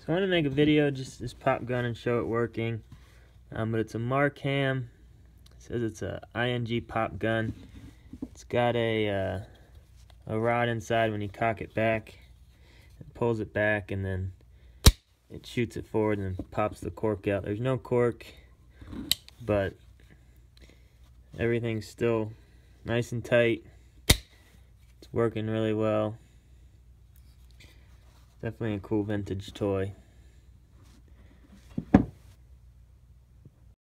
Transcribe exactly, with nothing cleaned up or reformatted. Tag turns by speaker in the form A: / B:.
A: So I want to make a video just this pop gun and show it working. Um, but it's a Markham. It says it's a I N G pop gun. It's got a uh, a rod inside. When you cock it back, it pulls it back, and then it shoots it forward and then pops the cork out. There's no cork, but everything's still nice and tight. It's working really well. Definitely a cool vintage toy.